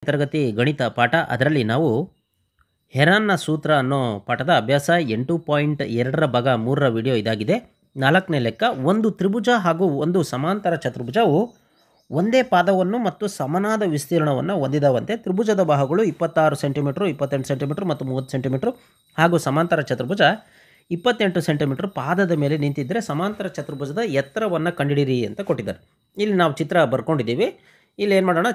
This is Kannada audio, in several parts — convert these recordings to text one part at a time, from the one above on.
ತರಗತಿ ಗಣಿತ ಪಾಠ. ಅದರಲ್ಲಿ ನಾವು ಹೆರಾನ್ನ ಸೂತ್ರ ಅನ್ನೋ ಪಾಠದ ಅಭ್ಯಾಸ 8.2 ಭಾಗ 3ರ ವಿಡಿಯೋ ಇದಾಗಿದೆ. 4ನೇ ಲೆಕ್ಕ, ಒಂದು ತ್ರಿಭುಜ ಹಾಗೂ ಒಂದು ಸಮಾಂತರ ಚತುರ್ಭುಜವು ಒಂದೇ ಪಾದವನ್ನು ಮತ್ತು ಸಮನಾದ ವಿಸ್ತೀರ್ಣವನ್ನು ಹೊಂದಿದವಂತೆ. ತ್ರಿಭುಜದ ಬಾಹುಗಳು 26 ಸೆಂಟಿಮೀಟರ್, 28 ಸೆಂಟಿಮೀಟರ್ ಮತ್ತು 30 ಸೆಂಟಿಮೀಟರ್ ಹಾಗೂ ಸಮಾಂತರ ಚತುರ್ಭುಜ 28 ಸೆಂಟಿಮೀಟರ್ ಪಾದದ ಮೇಲೆ ನಿಂತಿದ್ದರೆ ಸಮಾಂತರ ಚತುರ್ಭುಜದ ಎತ್ತರವನ್ನು ಕಂಡುಹಿಡಿಯಿರಿ ಅಂತ ಕೊಟ್ಟಿದ್ದಾರೆ. ಇಲ್ಲಿ ನಾವು ಚಿತ್ರ ಬರ್ಕೊಂಡಿದ್ದೀವಿ. ಇಲ್ಲಿ ಏನು ಮಾಡೋಣ,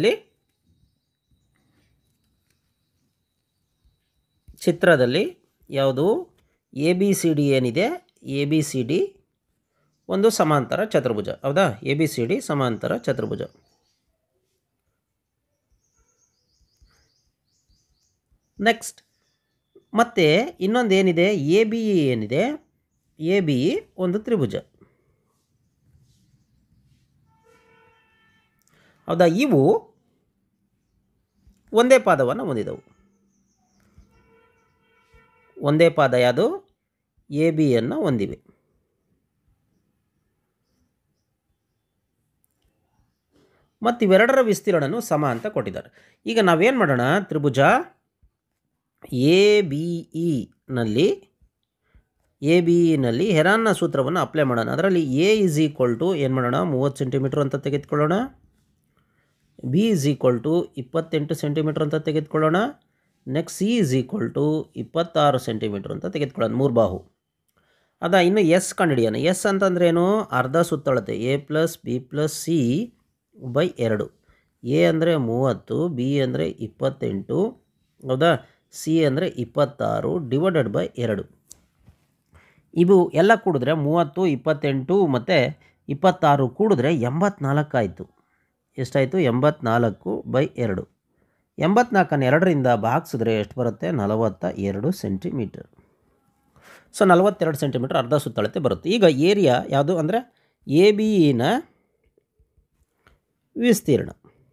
ಚಿತ್ರದಲ್ಲಿ ಯಾವುದು ಎ ಬಿ ಸಿ ಡಿ ಏನಿದೆ, ಎ ಬಿ ಸಿ ಡಿ ಒಂದು ಸಮಾಂತರ ಚತುರ್ಭುಜ, ಹೌದಾ? ಎ ಬಿ ಸಿ ಡಿ ಸಮಾಂತರ ಚತುರ್ಭುಜ. ನೆಕ್ಸ್ಟ್ ಮತ್ತೆ ಇನ್ನೊಂದು ಏನಿದೆ, ಎ ಬಿ ಇ ಏನಿದೆ, ಎ ಬಿ ಇ ಒಂದು ತ್ರಿಭುಜ, ಹೌದಾ? ಇವು ಒಂದೇ ಪಾದವನ್ನು ಹೊಂದಿದವು. ಒಂದೇ ಪಾದ ಯಾವುದು? ಎ ಬಿಯನ್ನು ಹೊಂದಿವೆ. ಮತ್ತು ಇವೆರಡರ ವಿಸ್ತೀರ್ಣನು ಸಮ ಅಂತ ಕೊಟ್ಟಿದ್ದಾರೆ. ಈಗ ನಾವೇನು ಮಾಡೋಣ, ತ್ರಿಭುಜ ಎ ಬಿ ಇನಲ್ಲಿ ಹೆರಾನ್ನ ಸೂತ್ರವನ್ನು ಅಪ್ಲೈ ಮಾಡೋಣ. ಅದರಲ್ಲಿ ಎ ಇಸ್ ಈಕ್ವಲ್ ಟು ಏನು ಮಾಡೋಣ, 30 ಸೆಂಟಿಮೀಟ್ರ್ ಅಂತ ತೆಗೆದುಕೊಳ್ಳೋಣ. B is equal to 28 centimetre ಅಂತ ತೆಗೆದುಕೊಳ್ಳೋಣ. Next C is equal to 26 centimetre ಅಂತ ತೆಗೆದುಕೊಳ್ಳೋಣ, 3 ಬಾಹು. ಅದ ಇನ್ನು ಎಸ್ ಕಂಡುಹಿಡಿಯೋಣ. ಎಸ್ ಅಂತಂದ್ರೆ ಏನು? ಅರ್ಧ ಸುತ್ತಳತೆ, A plus B plus C by 2. A ಅಂದರೆ 30, ಬಿ ಅಂದರೆ 28, ಹೌದಾ? ಸಿ ಅಂದರೆ 26 ಡಿವೈಡೆಡ್ ಬೈ 2. ಇವು ಎಲ್ಲ ಕೂಡಿದ್ರೆ 30, 28 ಮತ್ತು 26 ಕೂಡಿದ್ರೆ 84 ಆಯಿತು. ಎಷ್ಟಾಯಿತು? 84 ಬೈ 2. 84ನ್ನು 2ರಿಂದ ಭಾಗಿಸಿದ್ರೆ ಎಷ್ಟು ಬರುತ್ತೆ? 42 ಸೆಂಟಿಮೀಟರ್. ಸೊ 42 ಸೆಂಟಿಮೀಟರ್ ಅರ್ಧ ಸುತ್ತಳತೆ ಬರುತ್ತೆ. ಈಗ ಏರಿಯಾ ಯಾವುದು ಅಂದರೆ ಎ ಬಿ ಇನ ವಿಸ್ತೀರ್ಣ.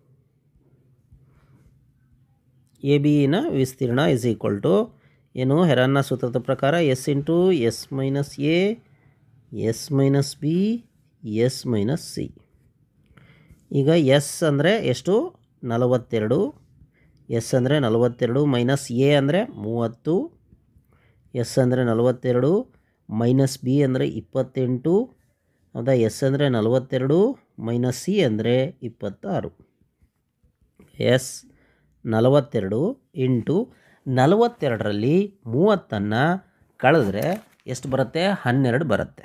ಎ ಬಿ ಇನ ವಿಸ್ತೀರ್ಣ ಇಸ್ ಈಕ್ವಲ್ ಟು ಏನು? ಹೆರಾನ್ನ ಸೂತ್ರದ ಪ್ರಕಾರ S into S minus A, S minus B, S minus C. ಈಗ ಎಸ್ ಅಂದರೆ ಎಷ್ಟು? 42. ಎಸ್ ಅಂದರೆ 42 ಮೈನಸ್ ಎ ಅಂದರೆ 30, ಎಸ್ ಅಂದರೆ 42 ಮೈನಸ್ ಬಿ ಅಂದರೆ 28, ಹೌದಾ? ಎಸ್ ಅಂದರೆ 42 ಮೈನಸ್ ಸಿ ಅಂದರೆ 26. ಎಸ್ 42 ಇಂಟು 42ರಲ್ಲಿ 30ನ್ನು ಕಳೆದ್ರೆ ಎಷ್ಟು ಬರುತ್ತೆ? 12 ಬರುತ್ತೆ.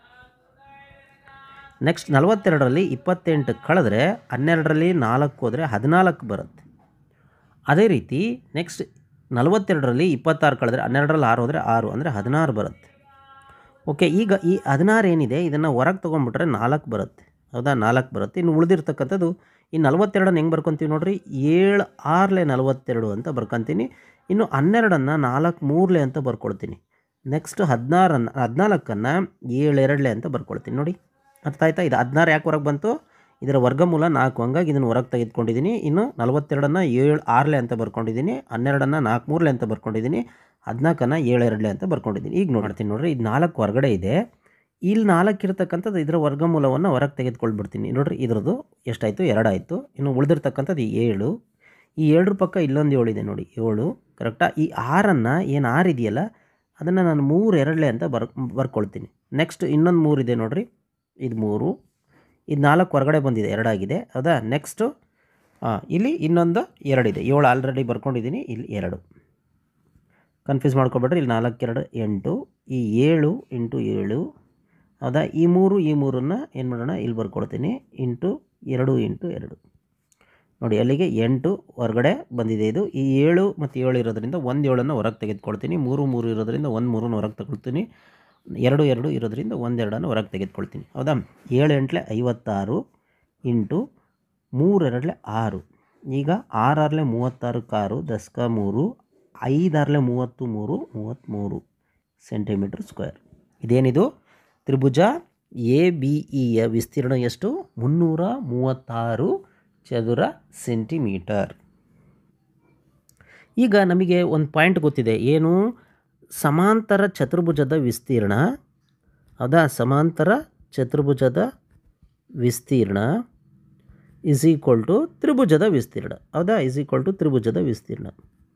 ನೆಕ್ಸ್ಟ್ 42ರಲ್ಲಿ 28 ಕಳೆದ್ರೆ 12ರಲ್ಲಿ 4 ಹೋದರೆ 14 ಬರುತ್ತೆ. ಅದೇ ರೀತಿ ನೆಕ್ಸ್ಟ್ 42ರಲ್ಲಿ 26 ಕಳೆದ್ರೆ 12ರಲ್ಲಿ 6 ಹೋದರೆ 6 ಅಂದರೆ 16 ಬರುತ್ತೆ. ಓಕೆ, ಈಗ ಈ 16 ಏನಿದೆ ಇದನ್ನು ಹೊರಗೆ ತೊಗೊಂಡ್ಬಿಟ್ರೆ 4 ಬರುತ್ತೆ, ಹೌದಾ? 4 ಬರುತ್ತೆ. ಇನ್ನು ಉಳಿದಿರ್ತಕ್ಕಂಥದ್ದು ಈ 42ನ್ನು ಹೆಂಗೆ ಬರ್ಕೊತೀವಿ ನೋಡಿರಿ, 7 6 42 ಅಂತ ಬರ್ಕೊತೀನಿ. ಇನ್ನು 12ನ್ನು 4 3 ಅಂತ ಬರ್ಕೊಳ್ತೀನಿ. ನೆಕ್ಸ್ಟ್ 14ನ್ನು 7 2 ಅಂತ ಬರ್ಕೊಳ್ತೀನಿ. ನೋಡಿ, ಅರ್ಥ ಆಯ್ತಾ? ಇದು 16 ಯಾಕೆ ಹೊರಗೆ ಬಂತು? ಇದರ ವರ್ಗಮೂಲ 4, ಹಂಗಾಗಿ ಇದನ್ನು ಹೊರಗೆ ತೆಗೆದುಕೊಂಡಿದ್ದೀನಿ. ಇನ್ನು 42ನ್ನು 7 6 ಅಂತ ಬರ್ಕೊಂಡಿದ್ದೀನಿ, 12ನ್ನು 4 3 ಅಂತ ಬರ್ಕೊಂಡಿದ್ದೀನಿ, 14ನ್ನು 7 2 ಅಂತ ಬರ್ಕೊಂಡಿದ್ದೀನಿ. ಈಗ ನೋಡ್ತೀನಿ ನೋಡಿರಿ, ಇದು 4 ಹೊರಗಡೆ ಇದೆ. ಇಲ್ಲಿ 4 ಇರತಕ್ಕಂಥದ್ದು ಇದರ ವರ್ಗಮೂಲವನ್ನು ಹೊರಗೆ ತೆಗೆದುಕೊಳ್ಬಿಡ್ತೀನಿ. ನೋಡಿರಿ, ಇದರದ್ದು ಎಷ್ಟಾಯಿತು? 2 ಆಯಿತು. ಇನ್ನು ಉಳಿದಿರ್ತಕ್ಕಂಥದ್ದು 7. ಈ 7 ಪಕ್ಕ ಇಲ್ಲೊಂದು 7 ಇದೆ ನೋಡಿ, 7 ಕರೆಕ್ಟಾ? ಈ 6ನ್ನು ಏನು 6 ಇದೆಯಲ್ಲ ಅದನ್ನು ನಾನು 3 2 ಅಂತ ಬರ್ಕೊಳ್ತೀನಿ. ನೆಕ್ಸ್ಟ್ ಇನ್ನೊಂದು 3 ಇದೆ ನೋಡಿರಿ, ಇದು 3, ಇದು 4 ಹೊರಗಡೆ ಬಂದಿದೆ, 2 ಆಗಿದೆ, ಹೌದಾ? ನೆಕ್ಸ್ಟು ಇಲ್ಲಿ ಇನ್ನೊಂದು 2 ಇದೆ, 7 ಆಲ್ರೆಡಿ ಬರ್ಕೊಂಡಿದ್ದೀನಿ, ಇಲ್ಲಿ 2. ಕನ್ಫ್ಯೂಸ್ ಮಾಡ್ಕೊಬೇಡ್ರಿ. ಇಲ್ಲಿ 4 2 8, ಈ 7 ಇಂಟು 7, ಹೌದಾ? ಈ 3ನ್ನು ಏನು ಮಾಡೋಣ, ಇಲ್ಲಿ ಬರ್ಕೊಳ್ತೀನಿ, ಇಂಟು 2 ಇಂಟು 2. ನೋಡಿ, ಅಲ್ಲಿಗೆ 8 ಹೊರಗಡೆ ಬಂದಿದೆ. ಇದು ಈ 7 ಮತ್ತು 7 ಇರೋದ್ರಿಂದ 1 7ನ್ನು ಹೊರಗೆ ತೆಗೆದುಕೊಳ್ತೀನಿ. 3 3 ಇರೋದ್ರಿಂದ 1 3ನ್ನು ಹೊರಗೆ ತಗೊಳ್ತೀನಿ. 2 2 ಇರೋದ್ರಿಂದ 1 2ನ್ನು ಹೊರಗೆ ತೆಗೆದುಕೊಳ್ತೀನಿ, ಹೌದಾ? 7 8 56 ಇಂಟು 3 2 6. ಈಗ 6 6 36 6 10 3, 5 6 33 33 ಸೆಂಟಿಮೀಟರ್ ಸ್ಕ್ವೇರ್. ಇದೇನಿದು? ತ್ರಿಭುಜ ಎ ಬಿ ಇಯ ವಿಸ್ತೀರ್ಣ ಎಷ್ಟು? 336 ಚದುರ ಸೆಂಟಿಮೀಟರ್. ಈಗ ನಮಗೆ ಒಂದು ಪಾಯಿಂಟ್ ಗೊತ್ತಿದೆ, ಏನು? ಸಮಾಂತರ ಚತುರ್ಭುಜದ ವಿಸ್ತೀರ್ಣ, ಹೌದಾ? ಸಮಾಂತರ ಚತುರ್ಭುಜದ ವಿಸ್ತೀರ್ಣ ಇಸ್ ಈಕ್ವಲ್ ಟು ತ್ರಿಭುಜದ ವಿಸ್ತೀರ್ಣ. ಹೌದಾ? ಇಸ್ ಈಕ್ವಲ್ ಟು ತ್ರಿಭುಜದ ವಿಸ್ತೀರ್ಣ.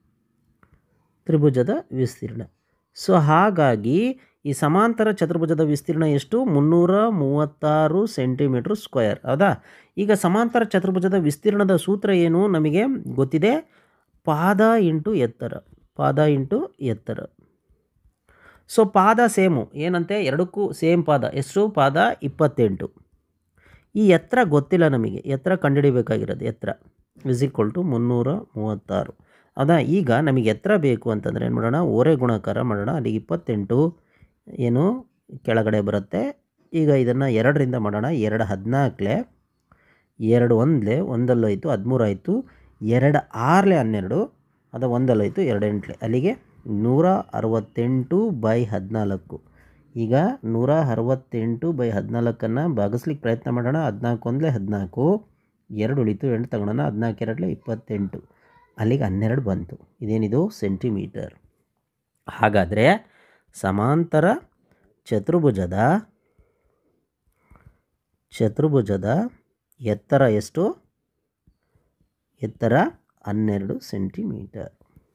ಸೊ ಹಾಗಾಗಿ ಈ ಸಮಾಂತರ ಚತುರ್ಭುಜದ ವಿಸ್ತೀರ್ಣ ಎಷ್ಟು? 336 ಸೆಂಟಿಮೀಟ್ರ್ ಸ್ಕ್ವೇರ್. ಹೌದಾ? ಈಗ ಸಮಾಂತರ ಚತುರ್ಭುಜದ ವಿಸ್ತೀರ್ಣದ ಸೂತ್ರ ಏನು ನಮಗೆ ಗೊತ್ತಿದೆ, ಪಾದ ಇಂಟು ಎತ್ತರ. ಸೊ ಪಾದ ಸೇಮು ಏನಂತೆ, ಎರಡಕ್ಕೂ ಸೇಮ್ ಪಾದ. ಎಷ್ಟು ಪಾದ? 28. ಈ ಎತ್ತರ ಗೊತ್ತಿಲ್ಲ ನಮಗೆ, ಎತ್ತರ ಕಂಡುಹಿಡಿಬೇಕಾಗಿರೋದು. ಎತ್ತರ ಇಸ್ ಈಕ್ವಲ್ ಟು 336. ಹೌದಾ? ಈಗ ನಮಗೆ ಎತ್ತರ ಬೇಕು ಅಂತಂದರೆ ಏನು ಮಾಡೋಣ, ಓರೆ ಗುಣಾಕಾರ ಮಾಡೋಣ. ಅಲ್ಲಿ 28 ಏನು ಕೆಳಗಡೆ ಬರುತ್ತೆ. ಈಗ ಇದನ್ನು 2ರಿಂದ ಮಾಡೋಣ. 2 14, 2 1 ಒಂದಲ್ಲೋಯ್ತು, 13 ಆಯಿತು, 2 6 12, ಅದು ಒಂದಲ್ಲೋಯ್ತು, 2 8 ಅಲ್ಲಿಗೆ 168/14. ಈಗ 168/14 ಭಾಗಿಸ್ಲಿಕ್ಕೆ ಪ್ರಯತ್ನ ಮಾಡೋಣ. 14 1 14, 2 ಉಳಿತು, 8 ತಗೊಳ್ಳೋಣ, 14 2 28, ಅಲ್ಲಿಗೆ 12 ಬಂತು. ಇದೇನಿದು? ಸೆಂಟಿಮೀಟರ್. ಹಾಗಾದರೆ ಸಮಾಂತರ ಚತುರ್ಭುಜದ ಎತ್ತರ ಎಷ್ಟು? ಎತ್ತರ 12 ಸೆಂಟಿಮೀಟರ್.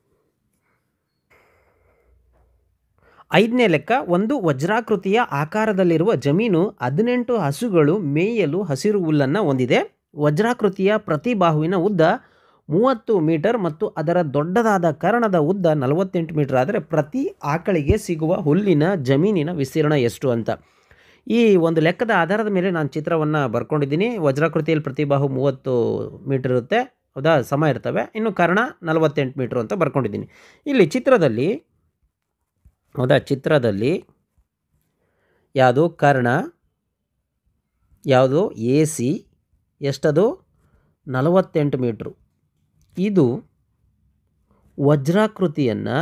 5ನೇ ಲೆಕ್ಕ. ಒಂದು ವಜ್ರಾಕೃತಿಯ ಆಕಾರದಲ್ಲಿರುವ ಜಮೀನು 18 ಹಸುಗಳು ಮೇಯಲು ಹಸಿರು ಹುಲ್ಲನ್ನು ಹೊಂದಿದೆ. ವಜ್ರಾಕೃತಿಯ ಪ್ರತಿ ಬಾಹುವಿನ ಉದ್ದ 30 ಮೀಟರ್ ಮತ್ತು ಅದರ ದೊಡ್ಡದಾದ ಕರ್ಣದ ಉದ್ದ 48 ಮೀಟರ್ ಆದರೆ ಪ್ರತಿ ಆಕಳಿಗೆ ಸಿಗುವ ಹುಲ್ಲಿನ ಜಮೀನಿನ ವಿಸ್ತೀರ್ಣ ಎಷ್ಟು ಅಂತ. ಈ ಒಂದು ಲೆಕ್ಕದ ಆಧಾರದ ಮೇಲೆ ನಾನು ಚಿತ್ರವನ್ನು ಬರ್ಕೊಂಡಿದ್ದೀನಿ. ವಜ್ರಾಕೃತಿಯಲ್ಲಿ ಪ್ರತಿ ಬಾಹು 30 ಮೀಟರ್ ಇರುತ್ತೆ. ಹೌದಾ? ಸಮ ಇರ್ತವೆ. ಇನ್ನು ಕರ್ಣ 48 ಮೀಟ್ರು ಅಂತ ಬರ್ಕೊಂಡಿದ್ದೀನಿ. ಇಲ್ಲಿ ಚಿತ್ರದಲ್ಲಿ ಯಾವುದು ಕರ್ಣ, ಯಾವುದು AC, ಎಷ್ಟದು? 48 ಮೀಟ್ರು. ಇದು ವಜ್ರಾಕೃತಿಯನ್ನು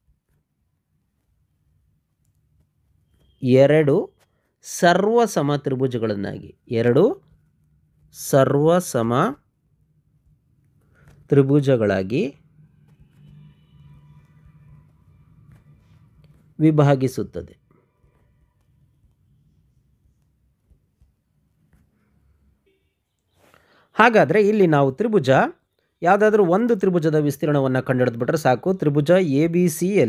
2 ಸರ್ವಸಮ ತ್ರಿಭುಜಗಳನ್ನಾಗಿ, 2 ಸರ್ವಸಮ ತ್ರಿಭುಜಗಳಾಗಿ ವಿಭಾಗಿಸುತ್ತದೆ. ಹಾಗಾದರೆ ಇಲ್ಲಿ ನಾವು ತ್ರಿಭುಜ ಯಾವುದಾದ್ರೂ ಒಂದು ತ್ರಿಭುಜದ ವಿಸ್ತೀರ್ಣವನ್ನು ಕಂಡುಹಿಡಿದ್ಬಿಟ್ರೆ ಸಾಕು. ತ್ರಿಭುಜ ಎ ಬಿ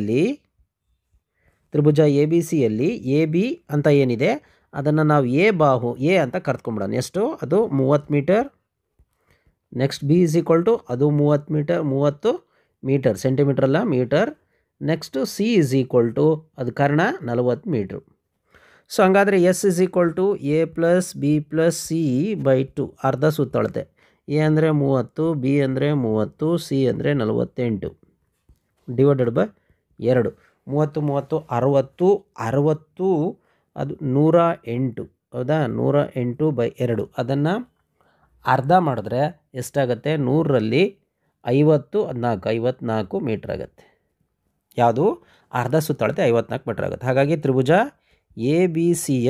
ಸಿಯಲ್ಲಿ ಎ ಬಿ ಅಂತ ಏನಿದೆ ಅದನ್ನು ನಾವು ಎ ಬಾಹು ಎ ಅಂತ ಕರ್ತ್ಕೊಂಡ್ಬಿಡೋಣ. ಎಷ್ಟು? ಅದು 30 metre. Next B is equal to ಅದು 30 ಮೀಟರ್, ಸೆಂಟಿಮೀಟರ್ ಅಲ್ಲ metre. Next C is equal to ಅದು ಕರ್ಣ 40 ಮೀಟ್ರು. ಸೊ ಹಂಗಾದರೆ S is equal to A plus B plus C by 2 ಅರ್ಧ ಸುತ್ತಳತೆ. ಎ ಅಂದರೆ 30, ಬಿ ಅಂದರೆ 30, ಸಿ ಅಂದರೆ 48 ಡಿವೈಡೆಡ್ ಬೈ 2. 30 30 60 ಅದು 108. ಹೌದಾ? 108/2 ಅದನ್ನು ಅರ್ಧ ಮಾಡಿದ್ರೆ ಎಷ್ಟಾಗುತ್ತೆ? 100ರಲ್ಲಿ 50 54 ಮೀಟ್ರ್ ಆಗುತ್ತೆ. ಯಾವುದು? ಅರ್ಧ ಸುತ್ತಳತೆ 54 ಮೀಟ್ರ್ ಆಗುತ್ತೆ. ಹಾಗಾಗಿ ತ್ರಿಭುಜ ಎ ಬಿ ಸಿಯ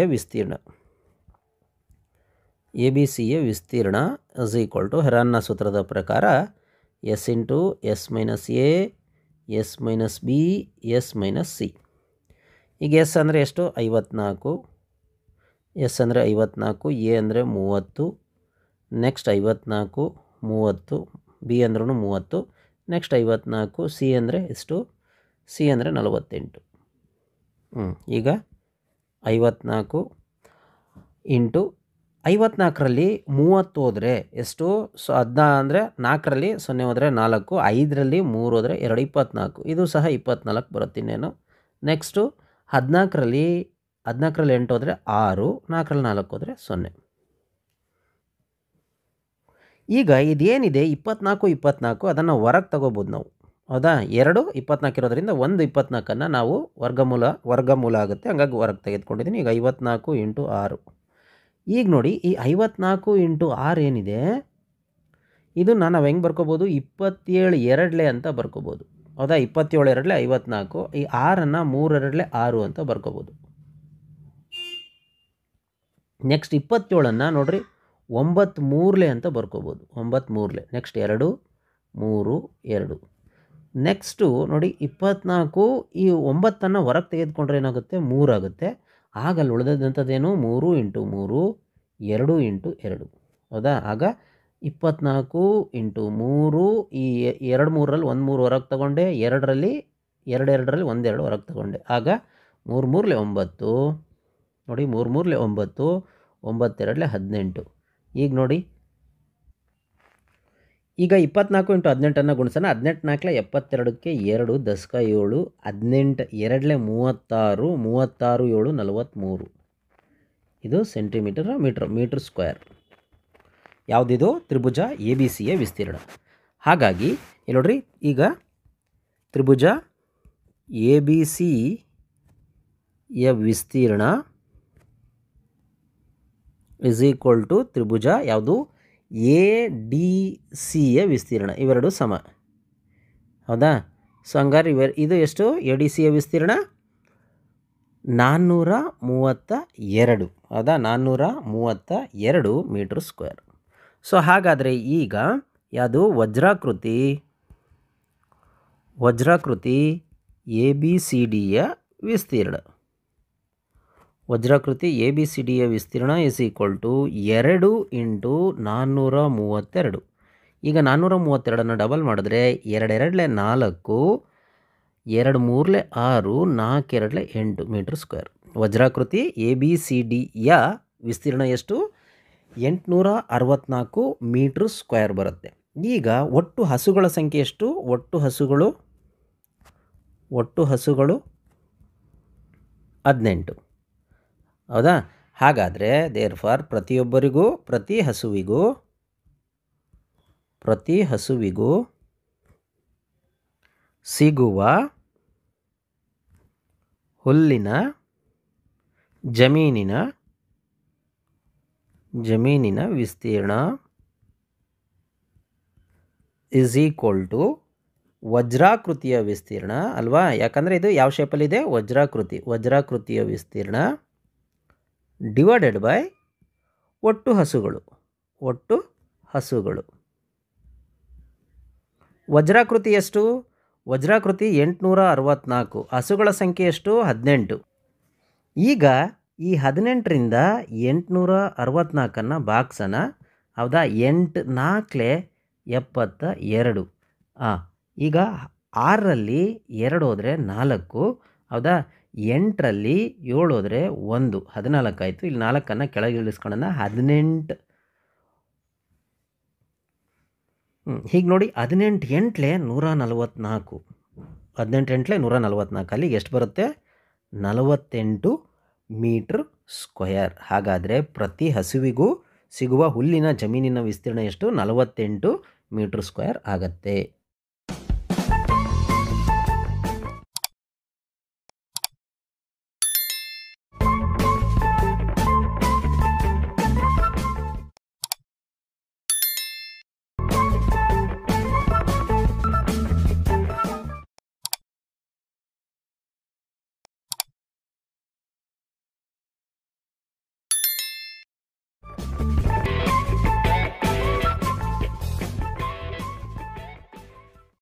ವಿಸ್ತೀರ್ಣ ಇಸ್ ಈಕ್ವಲ್ ಟು ಹೆರಾನ್ನ ಸೂತ್ರದ ಪ್ರಕಾರ S into S minus A, S minus B, S minus C. ಈಗ ಎಸ್ ಅಂದರೆ ಎಷ್ಟು? 54. ಎಸ್ ಅಂದರೆ 54, ಎ ಅಂದರೆ 30, ನೆಕ್ಸ್ಟ್ 54 30, ಬಿ ಅಂದ್ರೂ 30, ನೆಕ್ಸ್ಟ್ 54, ಸಿ ಅಂದರೆ ಎಷ್ಟು? ಸಿ ಅಂದರೆ 48. ಈಗ 54 ಇಂಟು 54ರಲ್ಲಿ 30 ಹೋದರೆ ಎಷ್ಟು? ಸೊ 10 ಅಂದರೆ 4ರಲ್ಲಿ 0 ಹೋದರೆ 4, 5ರಲ್ಲಿ 3 ಹೋದರೆ 2 24. ಇದು ಸಹ 24 ಬರುತ್ತೆ. ಇನ್ನೇನು ನೆಕ್ಸ್ಟು 14ರಲ್ಲಿ 8 ಹೋದರೆ 6, 4ರಲ್ಲಿ 4 ಹೋದರೆ 0. ಈಗ ಇದೇನಿದೆ 24 ಅದನ್ನು ಹೊರಗೆ ತಗೋಬೋದು ನಾವು. ಹೌದಾ? 2 24 ಇರೋದ್ರಿಂದ 1 24 ನಾವು ವರ್ಗಮೂಲ ಆಗುತ್ತೆ. ಹಂಗಾಗಿ ಹೊರಗೆ ತೆಗೆದುಕೊಂಡಿದ್ದೀನಿ. ಈಗ 54 ಇಂಟು 6. ಈಗ ನೋಡಿ ಈ 54 ಇಂಟು 6 ಏನಿದೆ ಇದು ನಾವು ಹೆಂಗೆ ಬರ್ಕೋಬೋದು? 27 2 ಅಂತ ಬರ್ಕೋಬೋದು. ಹೌದಾ? 27 2 54. ಈ 6ಅನ್ನು 3 2 6 ಅಂತ ಬರ್ಕೋಬೋದು. ನೆಕ್ಸ್ಟ್ 27ಅನ್ನು ನೋಡ್ರಿ 9 3 ಅಂತ ಬರ್ಕೋಬೋದು. 9 3. ನೆಕ್ಸ್ಟ್ 2 3 2. ನೆಕ್ಸ್ಟು ನೋಡಿ 24 ಈ 9ಅನ್ನು ಹೊರಗೆ ತೆಗೆದುಕೊಂಡ್ರೆ ಏನಾಗುತ್ತೆ? 3 ಆಗುತ್ತೆ. ಆಗ ಅಲ್ಲಿ ಉಳಿದಂಥದ್ದೇನು? 3 ಇಂಟು 3 2 ಇಂಟು 2. ಹೌದಾ? ಆಗ 24 ಇಂಟು 3 ಈ 2 3ರಲ್ಲಿ 1 3 ಹೊರಗೆ ತಗೊಂಡೆ, 2ರಲ್ಲಿ 2 2ರಲ್ಲಿ 1 2 ಹೊರಗೆ ತಗೊಂಡೆ. ಆಗ 3 3ಲೆ 9 ನೋಡಿ, 3 3ಲೆ 9, 9 2ಲೆ 18. ಈಗ ನೋಡಿ, ಈಗ 24 ಇಂಟು 18 ಗುಣಿಸೋಣ. 18 4ಲೆ 72ಕ್ಕೆ 2 10ಕ 7, 18 2ಲೆ 36, 36 7 43. ಇದು ಸೆಂಟಿಮೀಟರ್ ಮೀಟರ್ ಸ್ಕ್ವೇರ್. ಯಾವುದಿದು? ತ್ರಿಭುಜ ಎ ಬಿ ಸಿಯ ವಿಸ್ತೀರ್ಣ. ಹಾಗಾಗಿ ಇಲ್ಲಿ ನೋಡ್ರಿ, ಈಗ ತ್ರಿಭುಜ ಎ ಬಿ ಸಿಯ ವಿಸ್ತೀರ್ಣ ಇಸ್ ಈಕ್ವಲ್ ಟು ತ್ರಿಭುಜ ಯಾವುದು? ಎ ಡಿ ಸಿಯ ವಿಸ್ತೀರ್ಣ. ಇವೆರಡು ಸಮ, ಹೌದಾ? ಸೊ ಹಂಗಾರೆ ಇದು ಎಷ್ಟು? ಎ ಡಿ ಸಿಯ ವಿಸ್ತೀರ್ಣ 432, ಹೌದಾ? 432 ಮೀಟರ್ ಸ್ಕ್ವೇರ್. ಸೊ ಹಾಗಾದರೆ ಈಗ ಯಾವುದು? ವಜ್ರಾಕೃತಿ ಎ ಬಿ ಸಿ ಡಿಯ ವಿಸ್ತೀರ್ಣ. ವಜ್ರಾಕೃತಿ ಎ ಬಿ ಸಿ ಡಿಯ ವಿಸ್ತೀರ್ಣ ಇಸ್ ಈಕ್ವಲ್ ಟು 2 ಇಂಟು 432. ಈಗ 432 ಡಬಲ್ ಮಾಡಿದ್ರೆ 2 2ಲೆ 4, 2 3ಲೆ 6, 4 2ಲೆ 8 ಮೀಟರ್ ಸ್ಕ್ವೇರ್. ವಜ್ರಾಕೃತಿ ಎ ಬಿ ಸಿ ಡಿಯ ವಿಸ್ತೀರ್ಣ ಎಷ್ಟು? 864 ಮೀಟ್ರ್ ಸ್ಕ್ವೇರ್ ಬರುತ್ತೆ. ಈಗ ಒಟ್ಟು ಹಸುಗಳ ಸಂಖ್ಯೆ ಎಷ್ಟು? ಒಟ್ಟು ಹಸುಗಳು 18, ಹೌದಾ? ಹಾಗಾದರೆ ದೇರ್ಫಾರ್ ಪ್ರತಿ ಹಸುವಿಗೂ ಸಿಗುವ ಹುಲ್ಲಿನ ಜಮೀನಿನ ವಿಸ್ತೀರ್ಣ ಇಸ್ ಈಕ್ವಲ್ ಟು ವಜ್ರಾಕೃತಿಯ ವಿಸ್ತೀರ್ಣ ಅಲ್ವಾ? ಯಾಕಂದರೆ ಇದು ಯಾವ ಶೇಪಲ್ಲಿದೆ? ವಜ್ರಾಕೃತಿಯ ವಿಸ್ತೀರ್ಣ ಡಿವೈಡೆಡ್ ಬೈ ಒಟ್ಟು ಹಸುಗಳು. ವಜ್ರಾಕೃತಿ ಎಷ್ಟು? ವಜ್ರಾಕೃತಿ 864, ಹಸುಗಳ ಸಂಖ್ಯೆ ಎಷ್ಟು? 18. ಈಗ ಈ 18ರಿಂದ 864 ಭಾಗಿಸೋಣ, ಹೌದಾ? 8 4ಲೆ 72. ಈಗ 6ರಲ್ಲಿ 2 ಹೋದರೆ 4, ಹೌದಾ? 8ರಲ್ಲಿ 7 ಹೋದರೆ 1, 14 ಆಯಿತು. ಇಲ್ಲಿ 4 ಕೆಳಗೆ ಇಳಿಸ್ಕೊಳ್ಳೋಣ, 18. ಹೀಗೆ ನೋಡಿ, 18 8ಲೆ 144, 18 8ಲೆ 144, ಅಲ್ಲಿಗೆ ಎಷ್ಟು ಬರುತ್ತೆ? 48 ಮೀಟ್ರ್ ಸ್ಕ್ವೇರ್. ಹಾಗಾದರೆ ಪ್ರತಿ ಹಸುವಿಗೂ ಸಿಗುವ ಹುಲ್ಲಿನ ಜಮೀನಿನ ವಿಸ್ತೀರ್ಣ ಎಷ್ಟು? 48 ಮೀಟ್ರ್ ಸ್ಕ್ವೇರ್ ಆಗತ್ತೆ.